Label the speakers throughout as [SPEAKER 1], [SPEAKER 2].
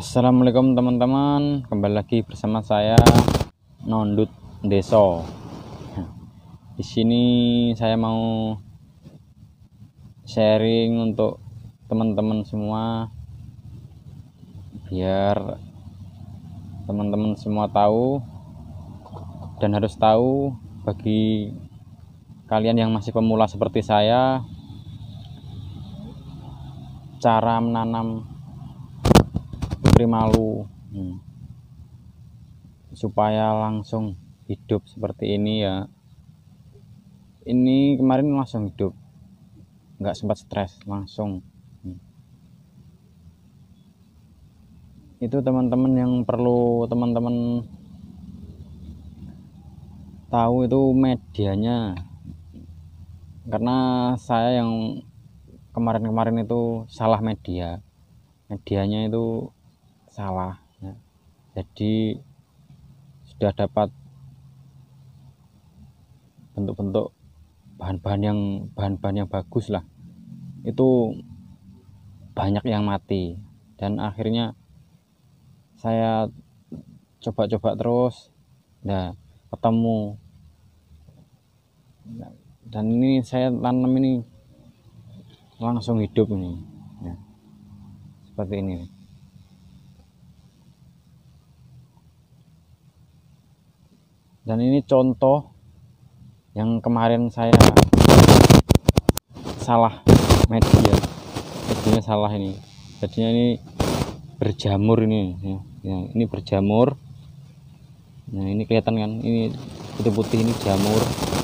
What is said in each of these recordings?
[SPEAKER 1] Assalamualaikum teman-teman, kembali lagi bersama saya Nondut Deso. Di sini saya mau sharing untuk teman-teman semua, biar teman-teman semua tahu dan harus tahu. Bagi kalian yang masih pemula seperti saya, cara menanam primalu supaya langsung hidup seperti ini ya. Ini kemarin langsung hidup, nggak sempat stres, langsung. Itu teman-teman yang perlu teman-teman tahu, itu medianya. Karena saya yang kemarin-kemarin itu salah medianya itu salah ya. Jadi sudah dapat bentuk-bentuk bahan-bahan yang bagus lah, itu banyak yang mati. Dan akhirnya saya coba-coba terus, nah ketemu. Dan ini saya tanam ini langsung hidup ini ya, seperti ini. Dan ini contoh yang kemarin saya salah medianya salah ini. Jadinya ini berjamur ini ya, ini berjamur. Nah ini kelihatan kan, ini putih-putih, ini jamur.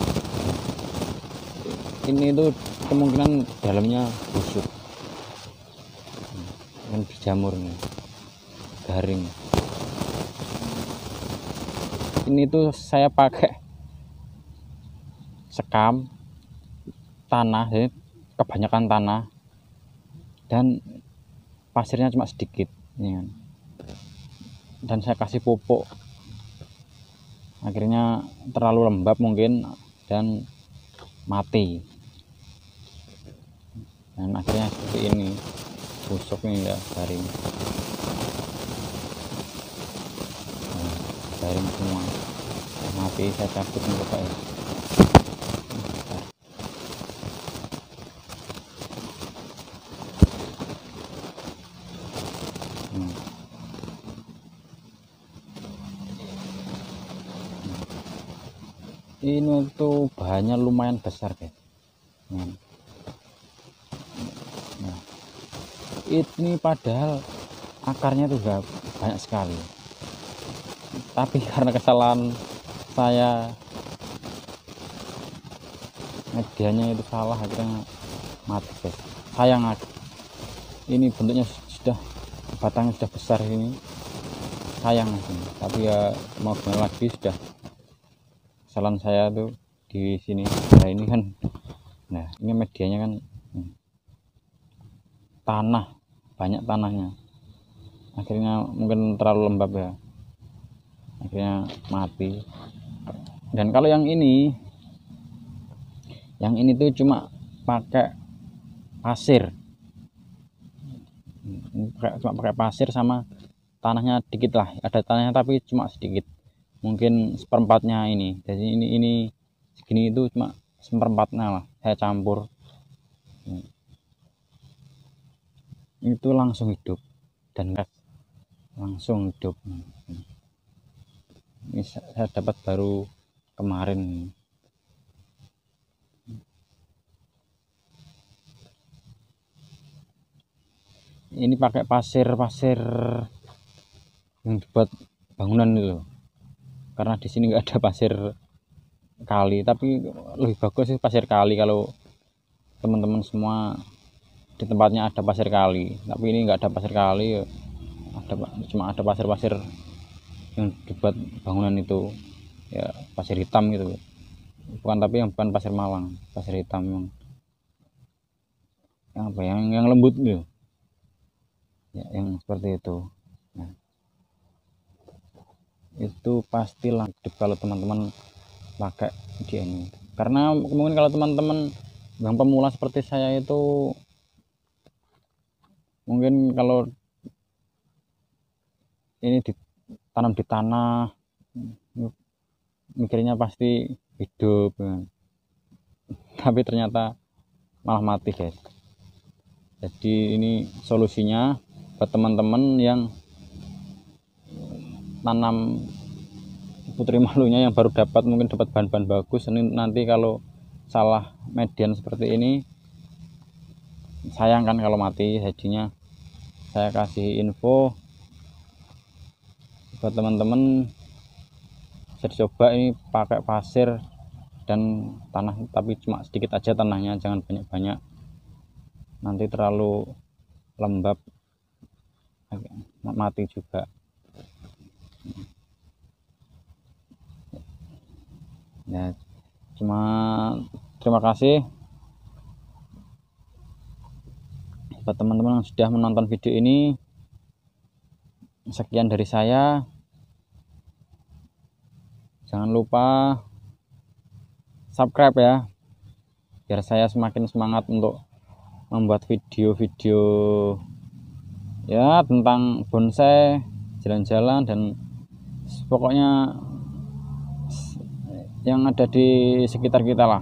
[SPEAKER 1] Ini itu kemungkinan dalamnya busuk kan, berjamur nih, garing. Ini tuh saya pakai sekam tanah, jadi kebanyakan tanah dan pasirnya cuma sedikit ya. Dan saya kasih pupuk, akhirnya terlalu lembab mungkin dan mati. Dan akhirnya seperti ini, busuk ini ya, garing. Garing semua, mati. Saya cabut nih Bapak ya. Ini tuh bahannya lumayan besar guys. Nah, ini padahal akarnya tuh udah banyak sekali, tapi karena kesalahan saya, medianya itu salah, akhirnya mati guys. Sayang, ini bentuknya sudah, batangnya sudah besar ini, sayang ini. Tapi ya mau gimana lagi, sudah kesalahan saya tuh di sini. Nah ini kan, nah ini medianya kan tanah, banyak tanahnya, akhirnya mungkin terlalu lembab ya, akhirnya mati. Dan kalau yang ini tuh cuma pakai pasir, cuma pakai pasir sama tanahnya dikit lah, ada tanahnya tapi cuma sedikit, mungkin seperempatnya ini. Jadi ini segini itu cuma seperempatnya lah, saya campur. Itu langsung hidup dan langsung hidup. Ini saya dapat baru kemarin. Ini pakai pasir yang dibuat bangunan itu, karena di sini nggak ada pasir kali. Tapi lebih bagus sih pasir kali kalau teman-teman semua di tempatnya ada pasir kali. Tapi ini nggak ada pasir kali, cuma ada pasir yang dibuat bangunan itu ya, pasir hitam gitu, tapi yang bukan pasir Malang, pasir hitam yang apa, yang lembut gitu ya, yang seperti itu. Nah, itu pastilah hidup kalau teman-teman pakai dia ini. Karena mungkin kalau teman-teman yang pemula seperti saya itu, mungkin kalau ini ditanam di tanah, mikirnya pasti hidup kan. Tapi ternyata malah mati guys. Jadi ini solusinya buat teman-teman yang tanam putri malunya yang baru dapat, mungkin dapat bahan-bahan bagus, ini nanti kalau salah median seperti ini sayang kan kalau mati. Jadinya saya kasih info buat teman-teman, bisa dicoba ini pakai pasir dan tanah, tapi cuma sedikit aja tanahnya, jangan banyak-banyak, nanti terlalu lembab mati juga. Ya, cuma terima kasih buat teman-teman yang sudah menonton video ini. Sekian dari saya. Jangan lupa subscribe ya, biar saya semakin semangat untuk membuat video-video ya tentang bonsai, jalan-jalan, dan pokoknya yang ada di sekitar kita lah.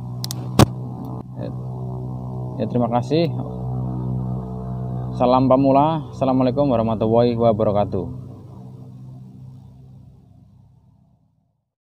[SPEAKER 1] Ya, terima kasih. Salam pemula. Assalamualaikum warahmatullahi wabarakatuh.